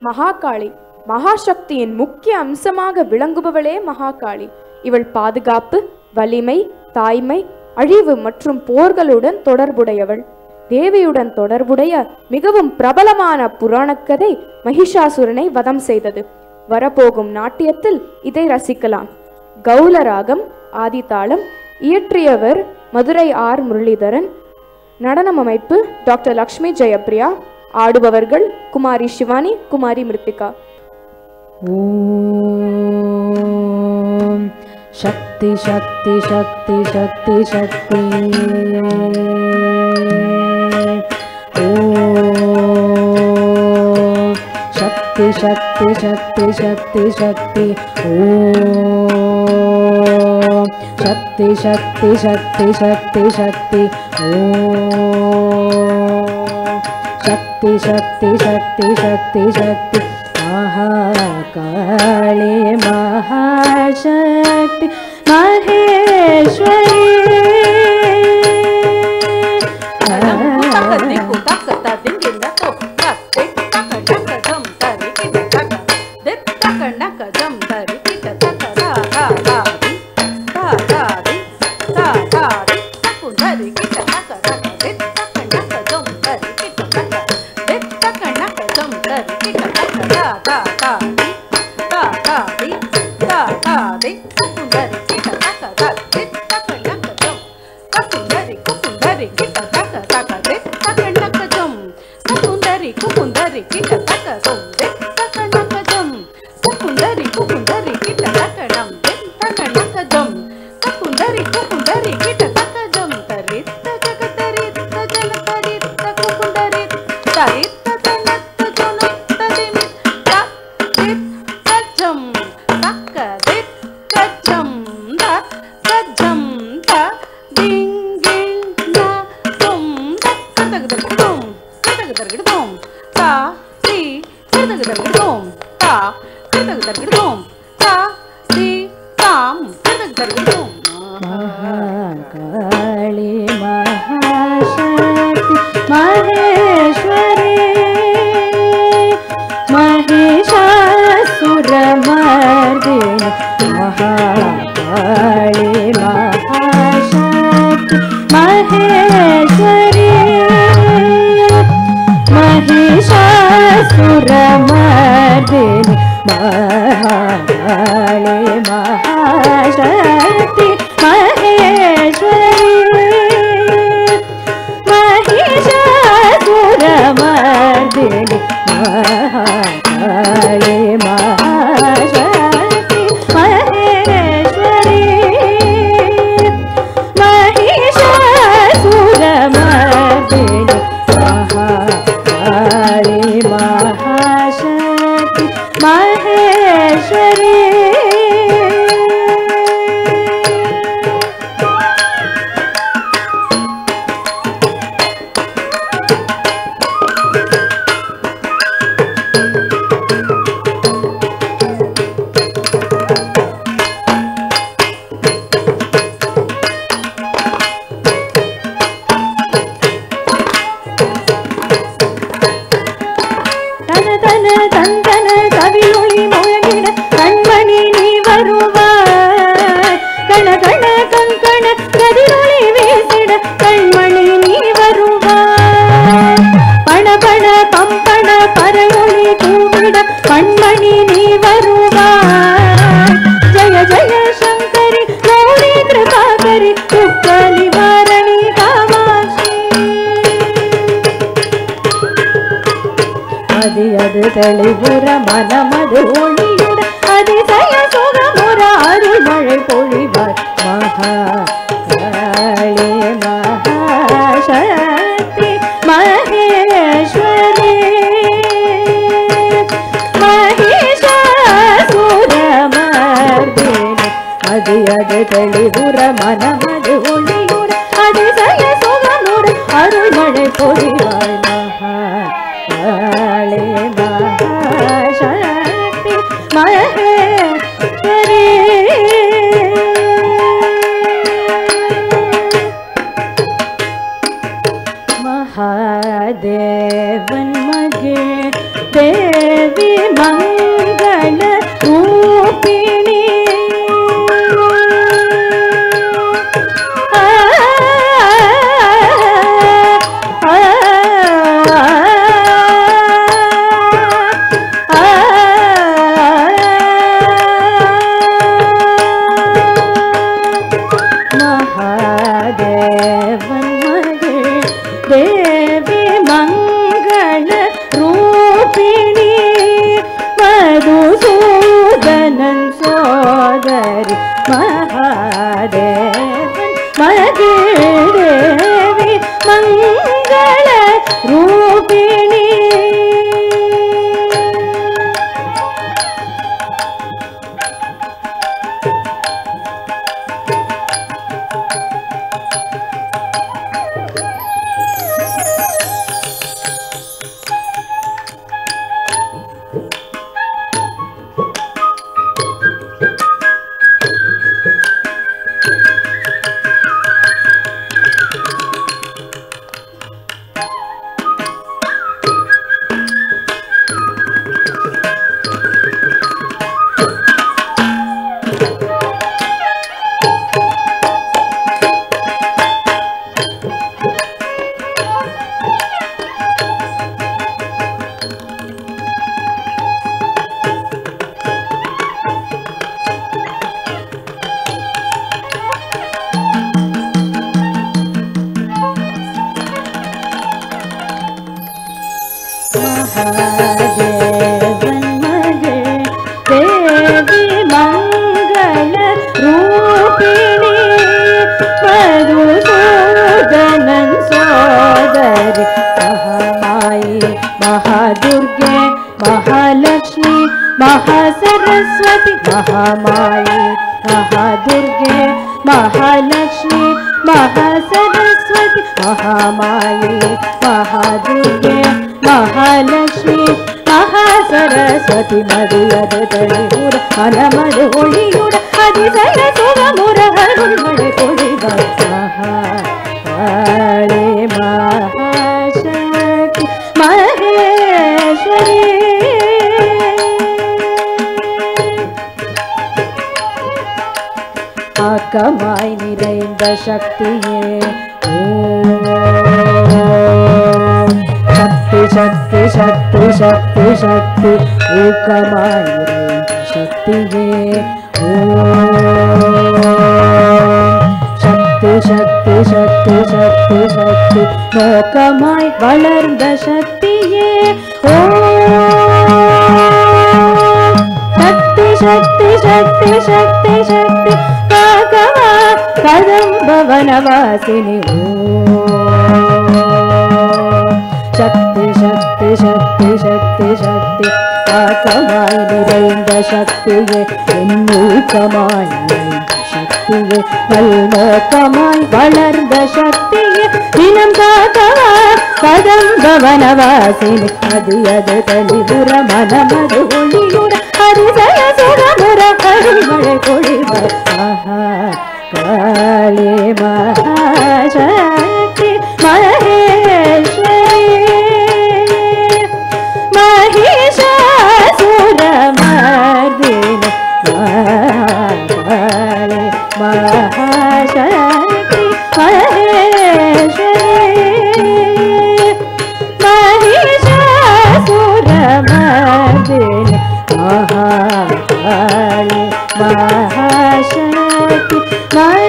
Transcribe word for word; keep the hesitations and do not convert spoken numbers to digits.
மகாகாளி மகாசக்தியின் முக்கிய அம்சமாக விளங்குபவளே மகாகாளி. இவள் பாதுகாப்பு, வலிமை, தாய்மை, அழிவு மற்றும் போர்களுடன் தொடர்புடையவள். தேவியுடன் தொடர்புடைய மிகவும் பிரபலமான புராணக்கதை மகிஷாசுரனை வதம் செய்தது. வரப்போகும் நாட்டியத்தில் இதை ரசிக்கலாம். கௌலராகம் ஆதிதாளம். இயற்றியவர் மதுரை ஆர் முரளிதரன். நடனம் அமைப்பு டாக்டர் லக்ஷ்மி ஜெயப்பிரியா. ஆடுபவர்கள் குமாரி சிவானி, குமாரி மிருத்திகா. ஓம் சக்தி சக்தி சக்தி சக்தி சக்தி. ஓம் சக்தி சக்தி சக்தி சக்தி சக்தி. ஓம் சக்தி சக்தி சக்தி சக்தி சக்தி. ஓம் சக்தி சக்தி சக்தி சக்தி சக்தி. महाकाली महाशक्ति महेश्वरी. महादेवन मगे தேவி மங்கள ரூபிணி महासरस्वती महामाई महादुर्गे महालक्ष्मी महासरस्वती महामाई महादुर्गे महालक्ष्मी महासरस्वती मदियद तळियुड मनमद ಒಳಿಯುಡ ಅದಿಸಲ ಸುಗಮುರ ಹರುಳ್ಮಳೆ ಕೊಡಿದ ಮಹಾಕಾಳಿ ಮಹಾಶಕ್ತಿ ಮಹೇಶ್ವರಿ ஆக்கமாய் நிறைந்த சக்தியே ஓம் சக்தி சக்தி சக்தி சக்தி சக்தி ஊக்கமாய் நிறைந்த சக்தியே ஓம் சக்தி சக்தி சக்தி சக்தி சக்தி நோக்கமாய் வளர்ந்த சக்தியே ஓம் சக்தி சக்தி சக்தி சக்தி சக்தி கதம்பவனவாசினி ஓம் சக்தி சக்தி சக்தி சக்தி சக்தி ஆக்கமாய் நிறைந்த சக்தியே எண்ணூக்கமாய் நிறைந்த சக்தியே நல்நோக்கமாய் வளர்ந்த சக்தியே தினம் காக்கவா கதம்பவனவாசினி அதியது தளிபுர மனமது ஒளியுட ஹரிசய சுரமுர கருமழை பொழிவ ஆஹா காளி மகாசக்தி மகேஸ்வரி மகிஷாசுரமர்தினி காளி மகாசக்தி மகேஸ்வரி மகிஷாசுரமர்தினி மகாகாளி மகாசக்தி